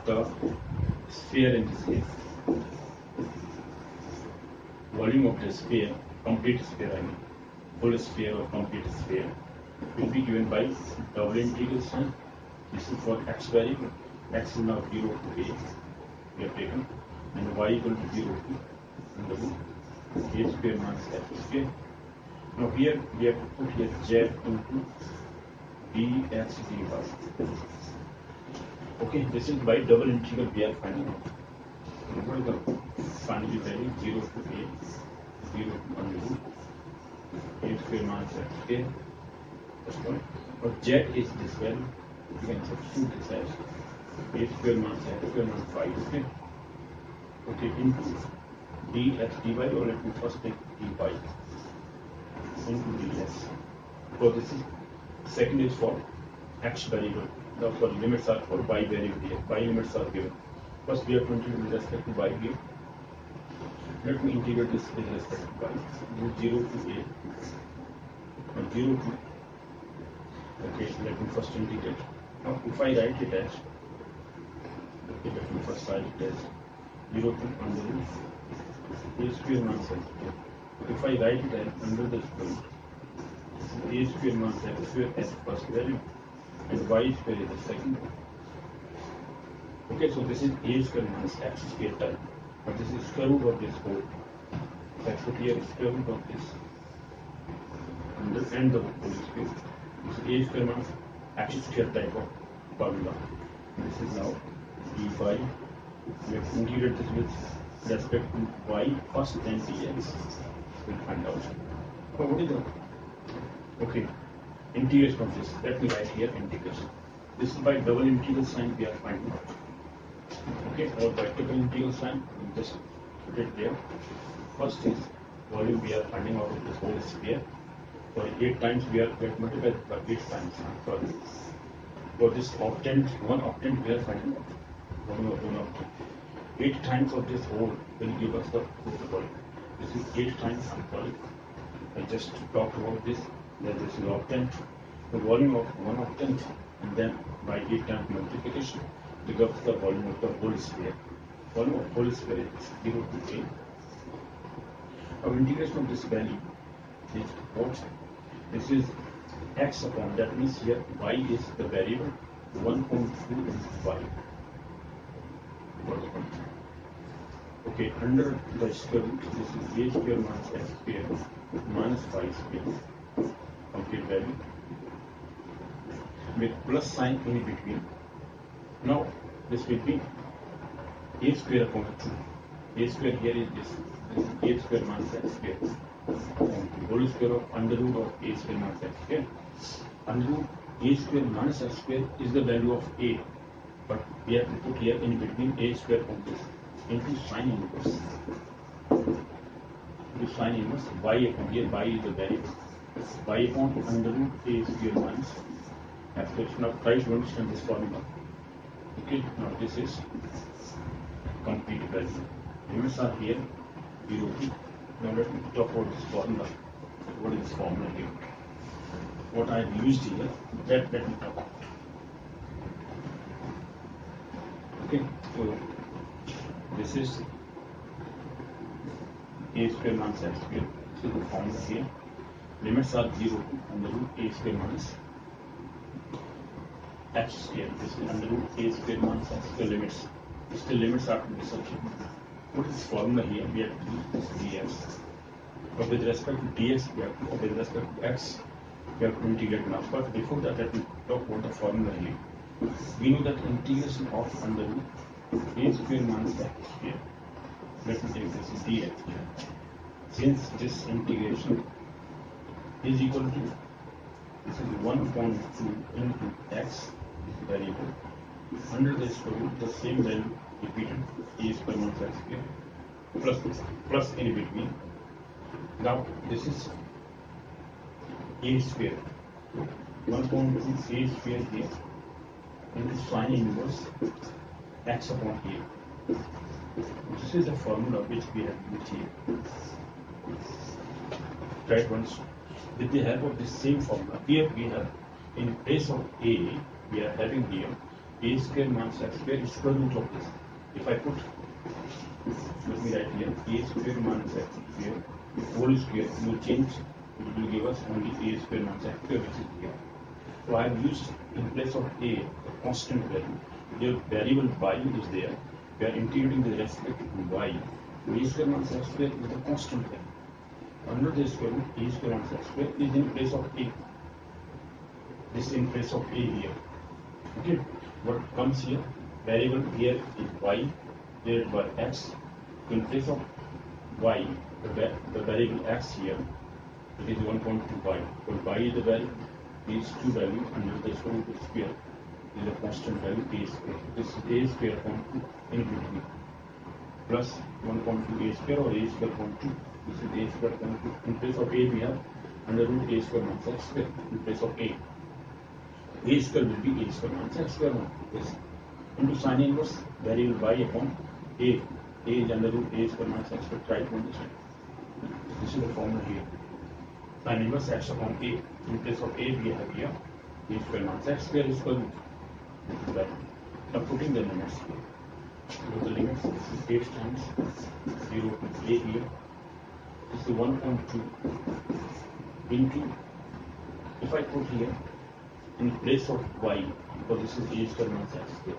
the sphere in this case. Volume of the sphere, complete sphere, I mean, full sphere or complete sphere, will be given by double integral sign. This is for x variable. X is now 0 to a, we have taken, and y equal to 0 to under root a square minus f square. Now here we have to put here z into dx dy. Okay, this is by double integral we are finding out. What is the final value? 0 to a, 0 to under root a square minus f square. That's one. Or z is this value. You can substitute this as a square minus f square minus y square. Okay, into dx dy, or let me first take dy into ds. Because this is second is for x variable. Therefore, limits are for y variable here. Y limits are given. First, we have to integrate with respect to y here. Let me integrate this with respect to y. This 0 to a and 0 to. Okay, let me first integrate. Now, if I write it as, okay, let me first write it as 0 to under root a square minus f square. If I write it as under the square root, a square minus f square as first value, and y square is the second. Okay, so this is a square minus x square type, but this is square root of this whole. If I put here square root of this under and the whole square. This is a square minus x square type of formula. This is now dy. We have to integrate this with respect to y first, then dx. We'll find out. So what is the okay integration of this? Let me write here integration. This is by double integral sign we are finding out. Okay, or by triple integral sign, we just put it there. First is volume we are finding out of this whole sphere. For 8 times we are multiplied by 8 times. Sorry. For this octant, one octant we are finding out. One octant. 8 times of this whole will give us the volume. This is 8 times, I'm sorry. I just talked about this. That this is octant. The volume of one octant, and then by 8 times multiplication, it gives the volume of the whole sphere. Volume of whole sphere is 0 to a. Our integration of this value is what? This is x upon, that means here y is the variable, 1.2 is y. Okay, under the square root, this is a square minus x square minus y square. Complete value. With plus sign in between. Now, this will be a square upon 2. A square here is this. This is a square minus x square. Whole square of under root of a square minus x square. Under root a square minus x square is the value of a, but we have to put here in between a square of this into sine inverse. Into sine inverse y upon here, y is the variable. Y upon under root a square minus x square. Now try to understand this formula. Okay, now this is complete value. Limits are here 0 to. Now let me talk about this formula. What is this formula here? What I have used here, that let me talk about. Okay, so this is a square minus x square. This is the formula here. Limits are 0 to under root a square minus x square. This is under root a square minus x square limits. Still limits are to be substituted. What is this formula here? We have to do this dx. But with respect to dx, we have to, with respect to x, we have to integrate now. But before that, let me talk about the formula here. We know that integration of under root a square minus x square. Let me take this as dx here. Since this integration is equal to, this is 1.2 into x variable. Under the square root, the same value repeated, a square minus x square plus in between. Now this is a square, 1.2 a square here into sine inverse x upon a. This is the formula which we have used here. Right once, with the help of this same formula, here we have in place of a, we are having here a square minus x square is square root of this. If I put, let me write here, a square minus x square whole square will change, it will give us only a square minus x square, which is here. So I have used in place of a constant value. The variable y is there. We are integrating the respect to y. So a square minus x square is a constant value. Under the square root, a square minus x square is in place of a. This is in place of a here. Okay. What comes here? Variable here is y divided by x. In place of y, the variable x here, it is 1.25. So y is the value. These two values under the square root square is a constant value a square. This is a square upon 2 in between. Plus 1.2 a square or a square upon 2. This is a square upon 2. In place of a we have under root a square minus x square. In place of a square will be a square minus x square. Yes. Into sin inverse variable y upon a. A is under root a square minus x square. Try to understand. This is the formula here. Sin inverse x upon a. In place of a we have here a square minus x square is equal to that. Now putting the limits. With the limits, this is 8 times 0 to a here. This is 1.2 into, if I put here in place of y, because this is a square minus x square.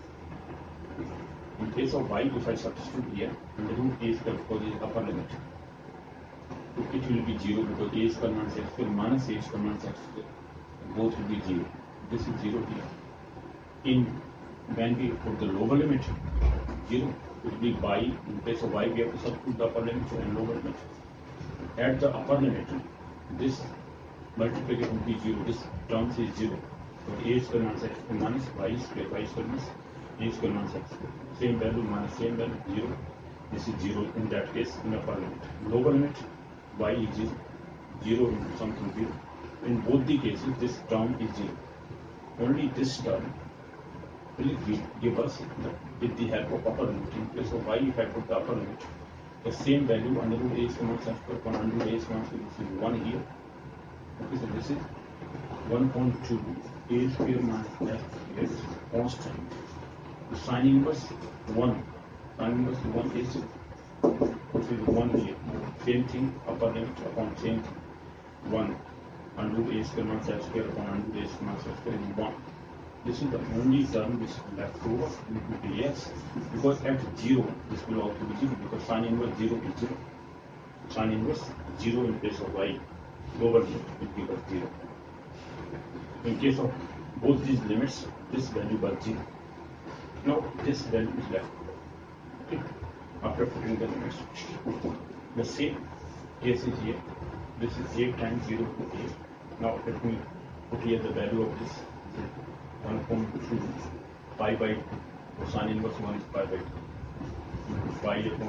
In place of y, if I substitute here under root a square because it is upper limit, it will be 0 because a square minus x square minus a square minus x square, both will be 0. This is 0 here. When we put the lower limit 0, it will be y. In place of y, we have to substitute the upper limit and lower limit. At the upper limit, this multiplication will be 0. This term is 0. So a square minus x square minus y square minus a square minus x square. Same value minus same value 0. This is 0 in that case in upper limit. Lower limit y is 0. 0 into something 0. In both the cases, this term is 0. Only this term will give us, with the help of upper limit, in place of y, if I put the upper limit, the same value under root a square minus x square upon under root a square minus x square. This is 1 here. Okay, so this is 1.2 a square minus x square is constant. The sin inverse 1. Sin inverse 1 is, this is 1 here. Same thing, upper limit upon same thing. 1 under root a square minus x square upon under root a square minus x square is 1. This is the only term which is left over in dx, because at 0 this will also be 0 because sin inverse 0 is 0. Sin inverse 0 in place of y, lower limit will give us 0. In case of both these limits, this value was 0. Now this value is left over. Okay. After putting the limits, the same case is here. This is 8 times 0 to 8. Now let me put here the value of this. 1.2 pi by 2. So sin inverse 1 is pi by 2 into pi upon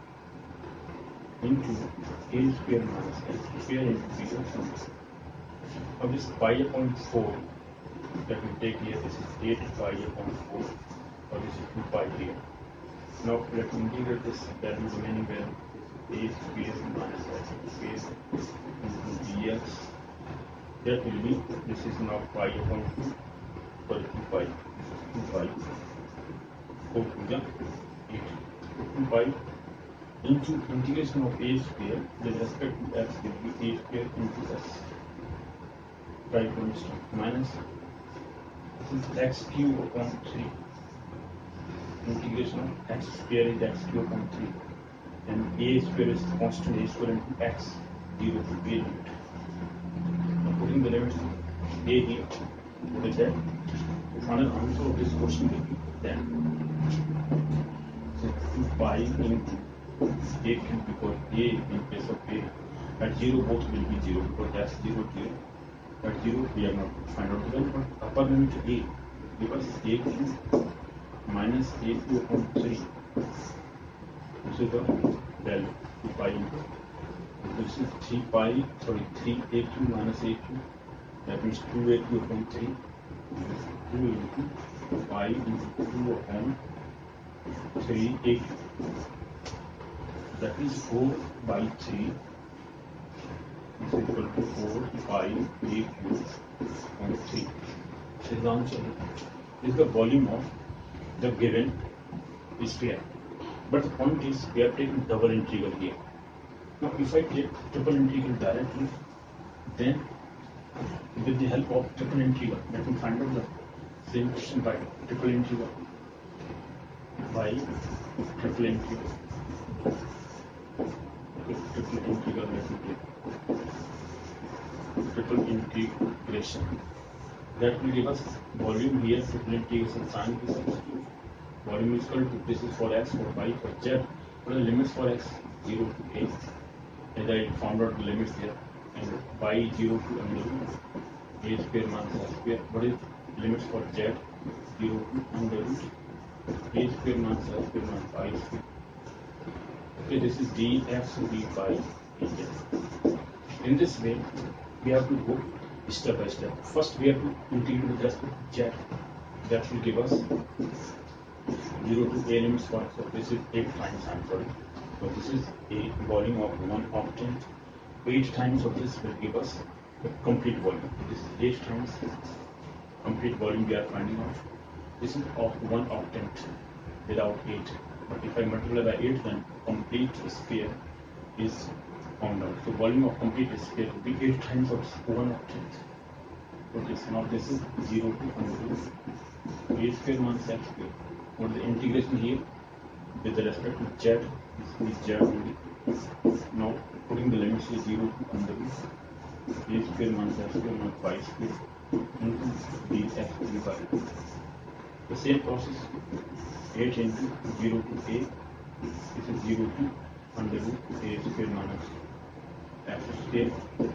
2 into a square minus x square into b upon 2. Now this pi upon 4 that we take here, this is 8 pi upon 4, or this is 2 pi here. Now let me integrate this value remaining value, a square minus x square into dx. That will be, this is now pi upon 2. For 2 pi, 2 pi, 4 to the 8, 2 pi into integration of a square with respect to x will be a square into s. Try to understand. Minus, this is x cube upon 3. Integration of x square is x cube upon 3. And a square is constant, a square into x, 0 to a limit. Now putting the limits a here, with that. The final answer of this question will be then. So 2 pi into a cube, because a in place of a at 0 both will be 0 because that's 0 0. At 0 we have not find out the value, but upper limit a give us a cube minus a cube upon 3. This is the value 2 pi into. This is 3 pi, sorry 3 a cube minus a cube. That means 2 a cube upon 3. 2 into 5 into 2 upon 3 a cube. That is 4 by 3 is equal to 4 pi a cube on 3. This is the answer. is the volume of the given sphere. But the point is, we are taking double integral here. Now, if I take triple integral directly, then with the help of triple integral, let me find out the same question by triple integral. By triple integral. Okay, triple integral, let me take triple integration. That will give us volume here, triple integration sign is substitute. Volume is equal to, this is for x, for y, for z. What are the limits for x? 0 to a. And I found out the limits here. And y 0 to under root a square minus x square. What is limits for z? 0 to under root a square minus x square minus y square. Okay, this is dx dy dz. In this way, we have to go step by step. First, we have to integrate with respect to z. That will give us 0 to a limits for, so this is 8 times, I'm sorry. So this is a volume of one octant. 8 times of this will give us the complete volume. This is 8 times complete volume we are finding out. This is of one octant without 8. But if I multiply by 8, then complete sphere is found out. So volume of complete sphere will be 8 times of one octant. Okay, so now this is 0 to under root a square minus x square. What is the integration here? With respect to z, this is z only. Now putting the limits is 0 to under root a square minus x square minus y square into dx dy. The same process, 8 into 0 to a, this is 0 to under root a square minus x square.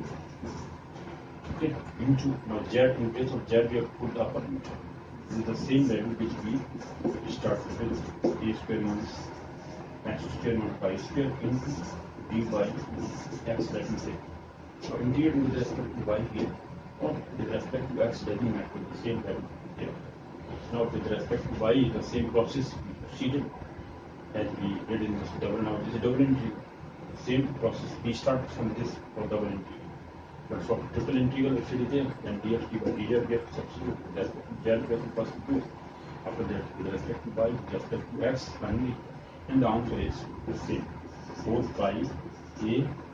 Okay, into, now z, in place of z we have put the upper limit. This is the same value which we start with, a square minus x square minus y square into dy x, let me say. So integrate with respect to y here, or with respect to x doesn't matter, the same value here. Now with respect to y, the same process we proceeded as we did in this double. Now this is double integral. Same process, we start from this for double integral. But for triple integral, if it is there, then dx dy dz we have to substitute with respect to z, we have to substitute. After that, with respect to y, with respect to x, finally, and the answer is the same. 4 pi a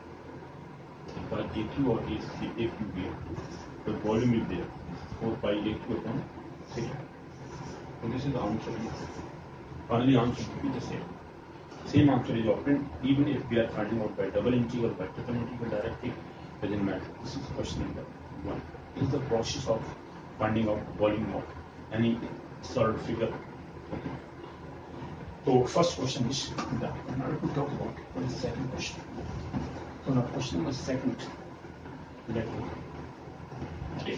by aq or aq here. The volume is there. 4 pi aq upon 3. So this is the answer. Finally, answer will be the same. Same answer is obtained even if we are finding out by double integral, by triple integral directly. Doesn't matter. This is question number 1. This is the process of finding out volume of any solid figure. Okay. So first question is done. Now let me talk about what is the second question. So now question number 2, let me take.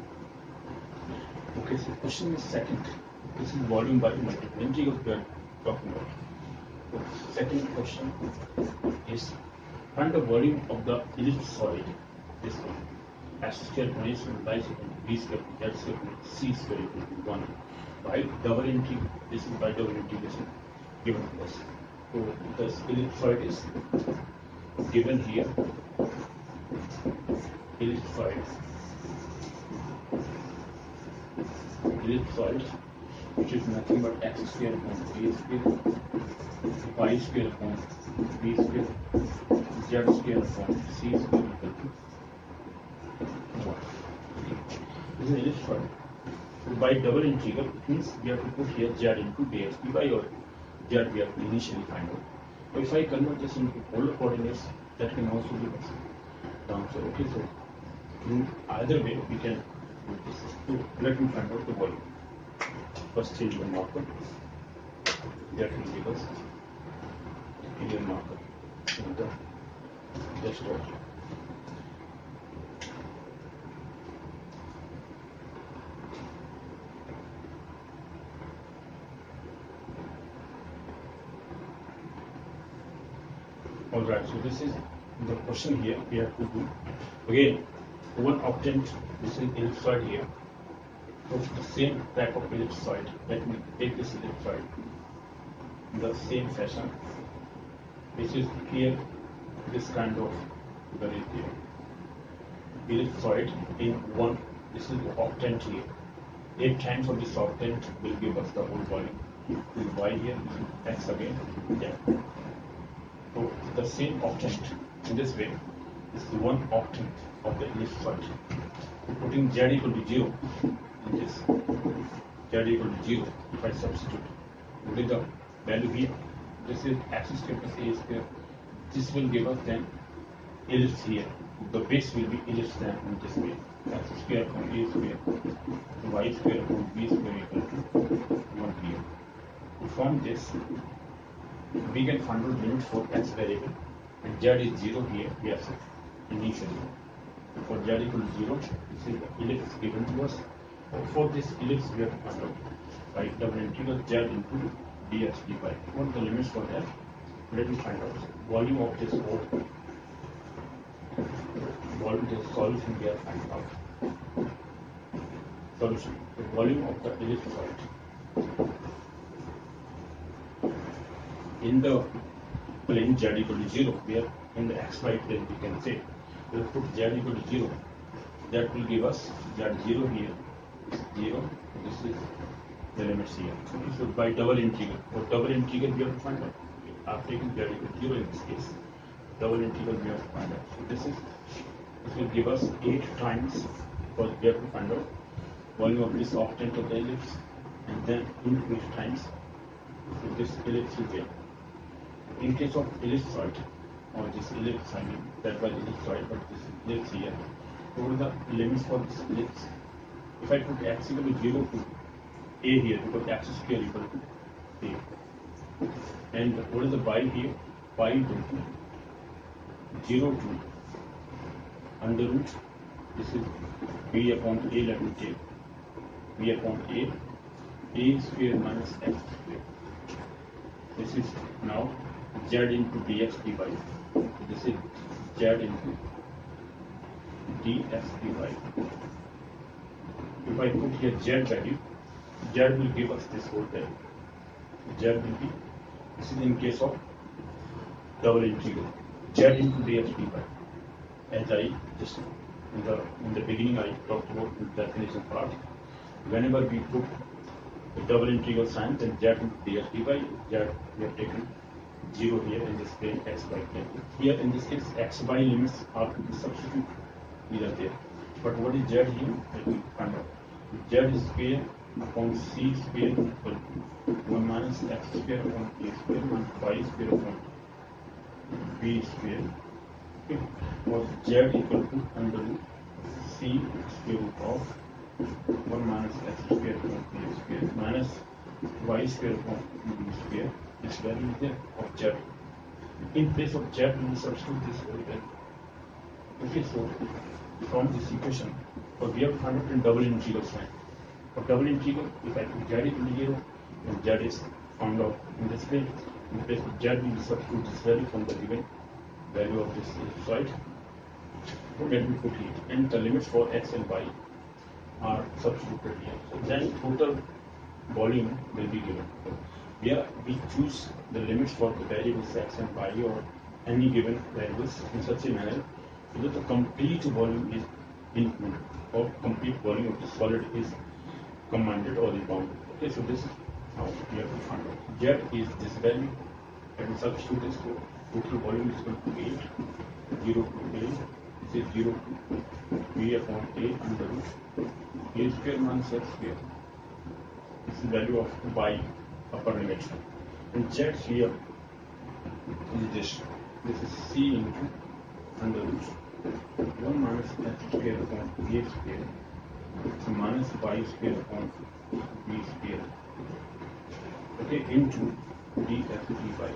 Okay, so question number 2. This is volume by multiple integral we are talking about. So second question is, find the volume of the ellipsoid, this one, x square minus y square b square z square c square equal to 1 by double integral. This is by double integration given to us. So the ellipsoid is given here. Ellipsoid, which is nothing but x square upon a square, y square upon b square, z square upon c square equal to 1. This is ellipsoid. So by double integral, it means we have to put here z into dx dy, or z we have to initially find out. So if I convert this into polar coordinates, that can also give us the answer. Okay, so in either way we can do this. So let me find out the volume. First change the marker. That will give us clear marker in the dashboard. Alright, so this is the question here. We have to do again one octant. This is ellipsoid here. So the same type of ellipsoid. Let me take this ellipsoid in the same fashion. This is here, this kind of figure here. Ellipsoid in one. This is the octant here. 8 times of this octant will give us the whole volume. Y here, x again, yeah. So the same octant in this way is the one octant of the ellipsoid. Putting z equal to 0 in this, z equal to 0, if I substitute with the value here, this is x square plus a square. This will give us then ellipse here. The base will be ellipse then in this way. X square upon a square, y square upon b square equal to 1 here. To form this, we can find out limit for x variable, and z is 0 here, we have set initially. For z equal to 0, this is the ellipse given to us. For this ellipse, we have to find out by double integral z into dx dy. What are the limits for that? Let me find out. Volume of this whole volume, the solution we are finding out. Solution. The volume of the ellipsoid in the plane z equal to 0, where in the xy plane we can say we will put z equal to 0. That will give us z0 here is 0. This is the limits here. So by double integral, for double integral we have to find out. After taking z equal to 0 in this case, double integral we have to find out. So this will give us 8 times, because we have to find out volume of this octant of the ellipse, and then into 8 times. So this ellipse is there. In case of ellipsoid, or this ellipse, I mean, that was ellipsoid, but this ellipse here, what are the limits for this ellipse? If I put x equal to 0 to a here, because x square equal to a, and what is the y here? Y equal to 0 to under root, this is b upon a, let me take b upon a square minus x square. This is now z into dx dy. This is z into dx dy. If I put here z value, z will give us this whole value. Z will be, this is in case of double integral, z into dx dy. As I just in the beginning I talked about the definition part. Whenever we put the double integral sign, then z into dx dy, z we have taken 0 here in this plane, x by plane. Here in this case, x by limits are to be substituted. These are there. But what is z here? Let me find out. Z is square upon c square equal to 1 minus x square upon a square minus y square upon b square. Okay. Was z equal to under root c square root of 1 minus x square upon a square minus y square upon b square. This value is there of z. In place of z, we will substitute this value. Okay, so from this equation, for we have to find out in double integral sign. For double integral, if I put z equal to 0, then z is found out in this way. In place of z, we will substitute this value from the given value of this ellipsoid. So let me put here, and the limits for x and y are substituted here. So then total volume will be given. Where we choose the limits for the variables x and y or any given variables in such a manner so that the complete volume is included, or complete volume of the solid is commanded or is bounded. Okay, so this is how we have to find out. Z is this value, and we substitute this for total volume is equal to 8, 0 to a, this is 0 to b upon a under root a square minus x square. This is the value of y upper limit. And z here is this. This is c into under root 1 minus x square upon a square. So minus y square upon b square. Okay, into dx dy.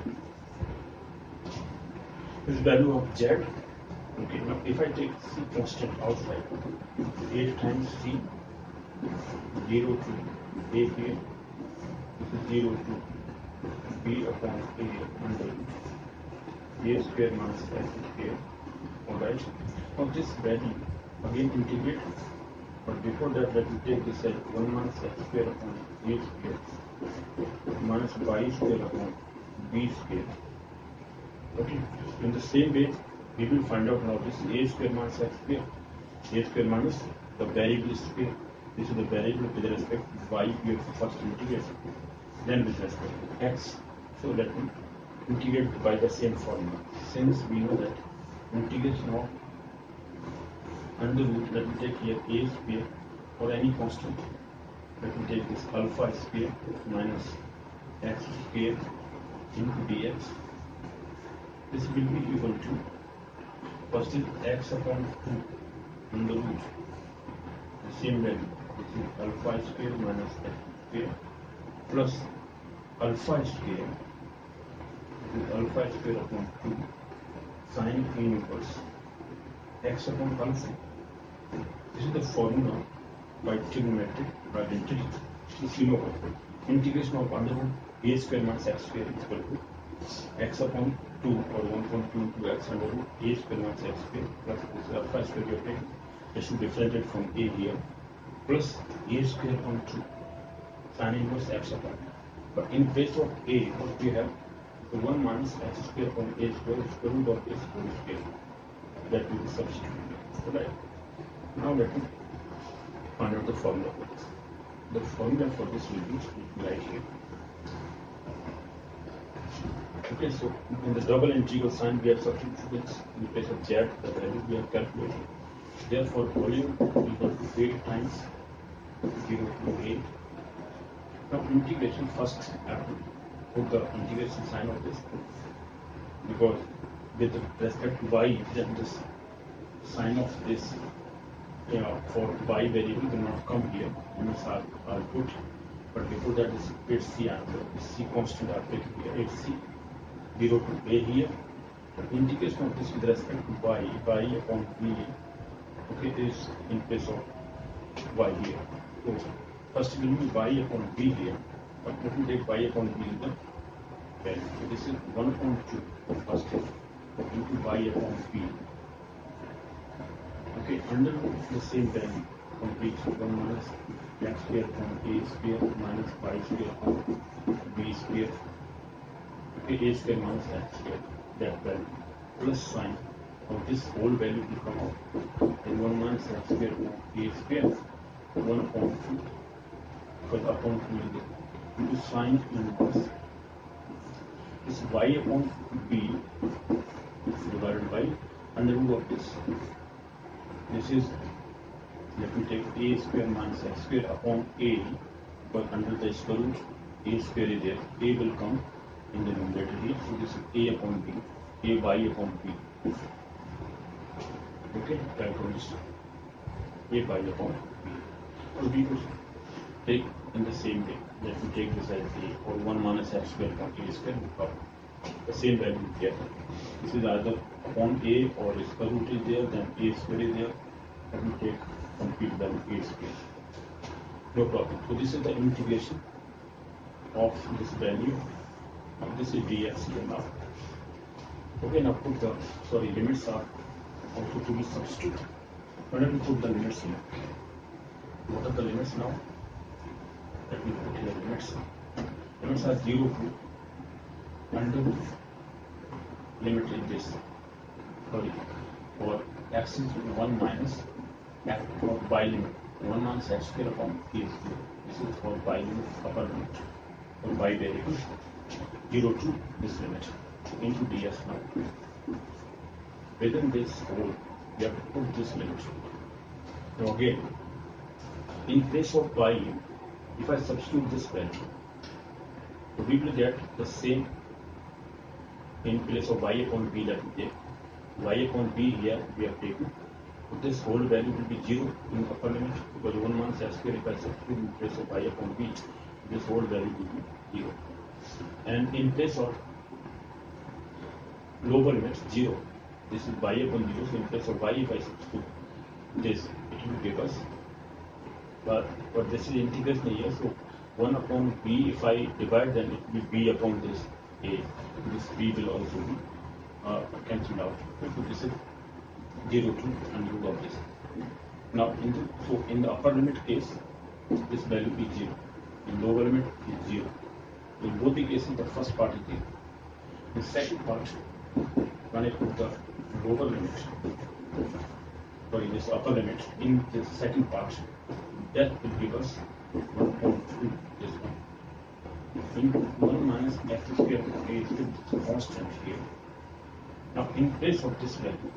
This value of z. Okay, now if I take c constant outside, 8 times c, 0 to a here, this is 0 to b upon a under a square minus x square. Alright, now this value again integrate, but before that let me take this as 1 minus x square upon a square minus y square upon b square. Okay, in the same way we will find out now this a square minus x square, a square minus the variable square This is the variable with respect to y, we have to first integrate, then with respect to x. So let me integrate by the same formula. Since we know that integration of under root, let me take here a square or any constant. Let me take this alpha square minus x square into dx. This will be equal to first is x upon 2 under root, the same value, which is alpha square minus x square plus alpha square, which is alpha square upon 2 sine inverse x upon alpha. This is the formula by trigonometric identity. If you know integration of under root a square minus x square is equal to x upon 2 or 1.2 to x under root a square minus x square plus this alpha square we have taken. This should differentiate from a here plus a square upon 2 sine inverse x upon. But in place of a, what we have the 1 minus x square upon a square square root of a whole square. That will be substituted. Right. Now let me find out the formula for this. The formula for this will be right here. Okay, so in the double integral sign we have substituted in place of z, the value we have calculated. Therefore, volume equal to 8 times 0 to 8. Now integration first have to put the integration sign of this, because with respect to y, then this sign of this for y variable will not come here. Limits are put, but before that is 8c answer. C constant are taken here. 8c 0 to a here. The integration of this with respect to y upon v, okay, is in place of y here. So first it will be y upon v here, but let me take y upon v in the value. So this is 1 upon 2 of first into y upon v. Okay, under the same value complete 1 minus x square upon a square minus y square upon b square. Okay, a square minus x square, that value plus sign of this whole value will come out. And 1 minus x square upon a square 1 upon 2, because upon 2 will be into sign inverse. This y upon b divided by under root of this. This is, let me take a square minus x square upon a, but under the square root a square is there, a will come in the numerator here. So this is a upon b, a y upon b. Okay, try to understand. A y upon b. So we will take in the same way. Let me take this as a, or 1 minus x square upon a square, the same value here. This is either upon a or square root is there, then a square is there. Let me take complete value a square. No problem. So this is the integration of this value. Now this is dx here now. Okay, now put the limits are also to be substituted. Now let me put the limits here. What are the limits now? Let me put here limits. Limits are 0 to under limit is this. For x is 1 minus x for y limit 1 minus x square upon a square. This is for y limit, upper limit, for y variable 0 to this limit into ds now. Within this whole, we have to put this limit. Now again, in place of y, if I substitute this value, we will get the same in place of y upon b that we take. Y upon b here we have taken. So this whole value will be 0 in upper limit, because 1 minus x square, if I substitute in place of y upon b, this whole value will be 0. And in place of lower limit 0, this is y upon 0, so in place of y if I substitute this, it will give us, but this is integration here, so 1 upon b, if I divide, then it will be b upon this a. This b will also be cancelled out. So this is 0 to under root of this. Now in the upper limit case, this value is 0. In lower limit is 0. In both the cases, the first part is 0. The second part, when I put the lower limit, sorry, this upper limit in the second part, that will give us 1.2, this one. Into 1 minus x square is the constant here. Now in place of this value,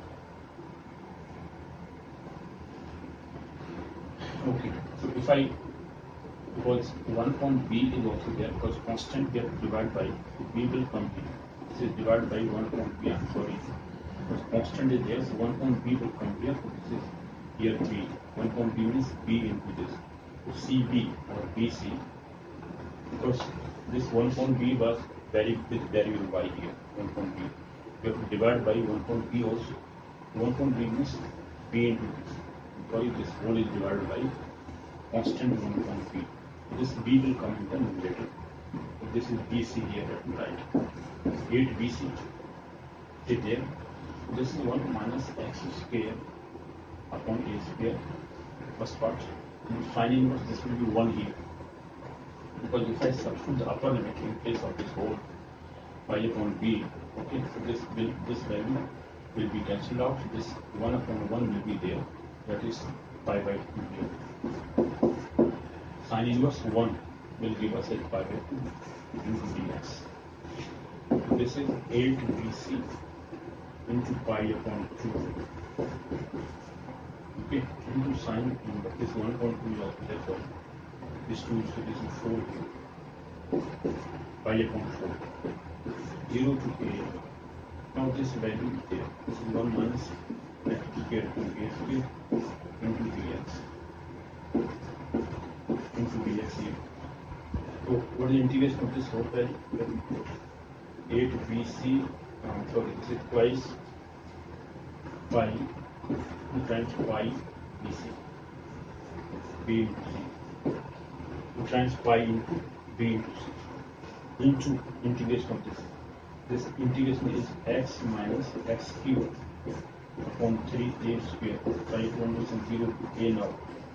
okay, so if I, because 1 point b is also there, because constant we have to divide by, b will come here. This is divided by 1 point b, I'm sorry. Because constant is there, so 1 point b will come here, so this is here b. 1 point b means b into this. So cb or bc, because this 1 point b was with variable y here, 1 point b. We have to divide by 1 point b also. 1 point b means b into this. Because this whole is divided by constant 1 point b. This b will come in the numerator. So this is bc here at right. 8 bc is there. This is 1 minus x square upon a square. First part. And final inverse, this will be 1 here. Because if I substitute the upper limit in place of this whole y upon b, okay, so this value will be cancelled out. This 1 upon 1 will be there. That is pi by 2 here. Sin inverse 1 will give us a pi by 2 into dx. So this is 8 bc into pi upon 2. Okay, into sin inverse. This 1.2 is also there for this 2, so this is 4 here. Pi upon 4. 0 to a. Now this value is there. This is 1 minus x square to a square into dx. Into dx here. So what is the integration of this whole value? 8 bc, sorry, this is twice pi 2 times pi bc. B into c. 2 times pi into b into c. Into integration of this. This integration is x minus x cube upon 3a square. Pi from 0 to a now.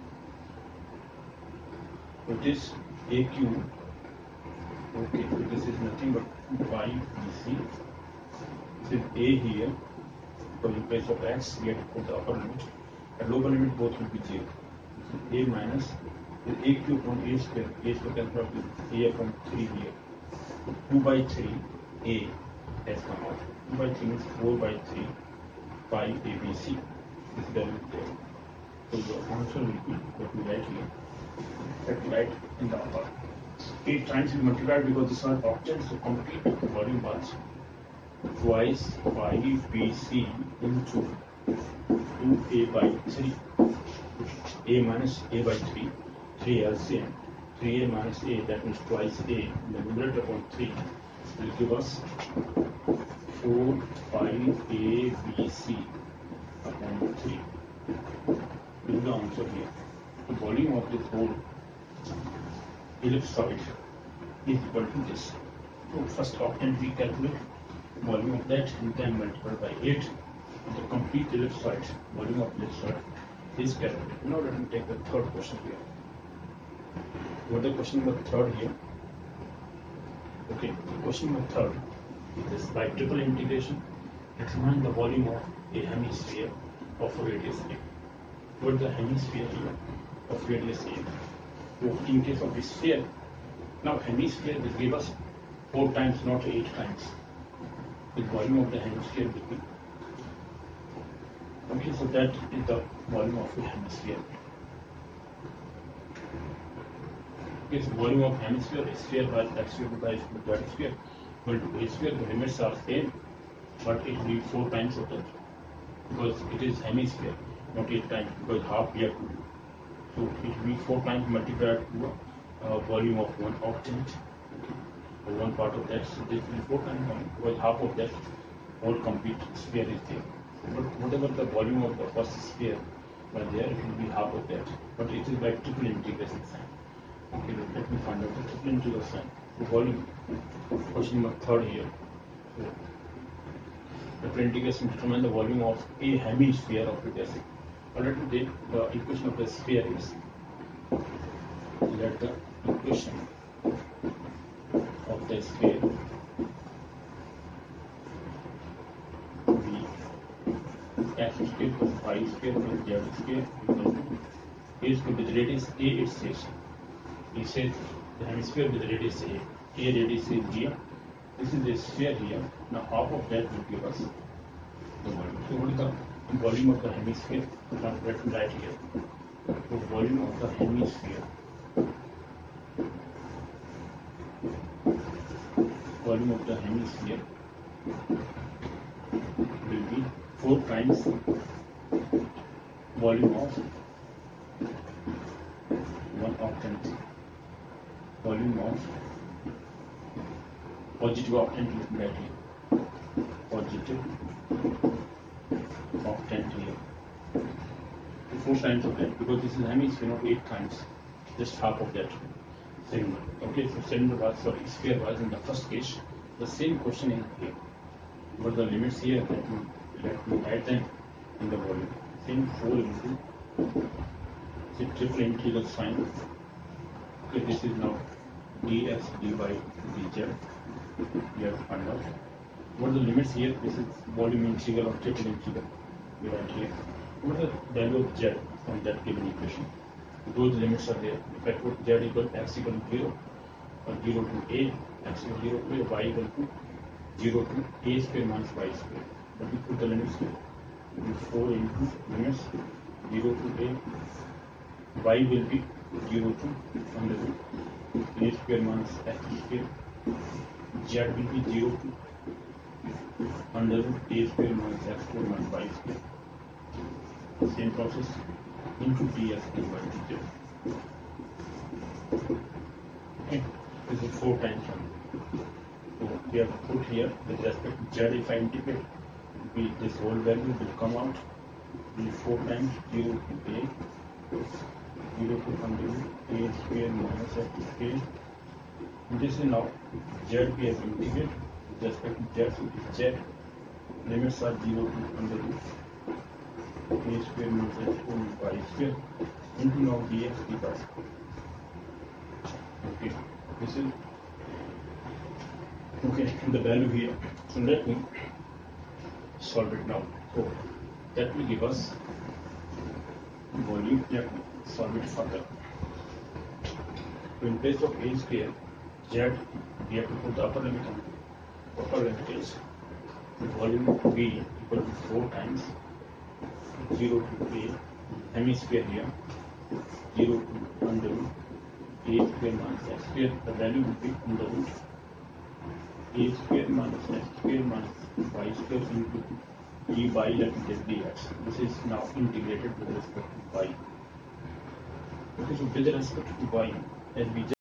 So this a cube. Okay, so this is nothing but 2 pi bc. This is a here. So in place of x, we have to put the upper limit. At lower limit, both will be 0. This is a minus a cube from a square. A square can come with a from 3 here. 2 by 3 a has come out. 2 by 3 means 4 by 3 pi abc. This value is there. So the answer will be what we write here. That we write in the upper. 8 times we multiplied because this was octet, so complete volume was twice pi bc into 2a by 3. A minus a by 3. 3 LCM. 3a minus a, that means twice a. The numerator upon 3 will give us 4 pi a bc upon 3. This is the answer here. The volume of this whole ellipsoid is equal to this. So first octant we calculate volume of that and then multiply by 8. The complete ellipsoid, volume of ellipsoid is calculated. Now let me take the third question here. What the question number 3 here? Okay, the question number 3 is this: by triple integration, examine the volume of a hemisphere of radius a. What is the hemisphere here of radius a? So in case of this sphere, now hemisphere will give us 4 times, not 8 times. The volume of the hemisphere will be. Okay, so that is the volume of the hemisphere. Okay, so volume of hemisphere, a sphere by x square by that sphere equal to a square. The limits are same, but it will be 4 times of that because it is hemisphere, not 8 times, because half we have to do. So it will be 4 times multiplied to a volume of 1 octant. Okay. So one part of that, so this will be 4 times because half of that whole complete sphere is there. But whatever the volume of the first sphere by there, it will be half of that. But it is by triple integration sign. Okay, let me find out the triple integral sign. The volume, question number 3 here. So, triple integration determine the volume of a hemisphere of the basic. Let me take the equation of the sphere is. Let the equation of the sphere be x square plus y square plus z square equal to A square with radius A, it says. He says the hemisphere with radius A. A radius is here. This is a sphere here. Now half of that will give us the volume. So what is the volume of the hemisphere? Now let me write here. The volume of the hemisphere. Volume of the hemisphere will be 4 times volume of one octant. Volume of positive octant is right here. Positive octant here. 4 times of that because this is hemisphere, not 8 times. Just half of that. Cylinder. Okay, so cylinder was, sorry, sphere was in the first case. The same question in here. But the limits here, let me write them in the volume. Same 4 into the triple integral sign. Okay, this is now ds dy dz. We have to find out. What are the limits here? This is volume integral or triple integral. We write here. What is the value of z from that given equation? Those limits are there. If I put z equal to x equal to 0 or 0 to a, x equal to 0 to a, y equal to 0 to a square minus y square. But we put the limits here. 4 into limits 0 to a, y will be 0 to under root a square minus x square, z will be 0 to under root a square minus x square minus y square. Same process into ds dy dz. Okay, this is 4 times 1. So we have put here with respect to z, if I integrate, this whole value will come out will be 4 times 0 to a, 0 to under root a square minus x square. This is now z we have integrated with respect to z, so if z limits are 0 to under root a square minus x square minus y square into now dx dy. Okay, this is okay, the value here. So let me solve it now. So that will give us volume. Let me solve it further. So in place of a square, z, we have to put the upper limit on. Upper limit is volume v equal to 4 times 0 to a hemisphere here, 0 to under root a square minus x square. The value will be under root a square minus x square minus y square into dy, let me take dx. This is now integrated with respect to y. Okay, so with respect to y, as we just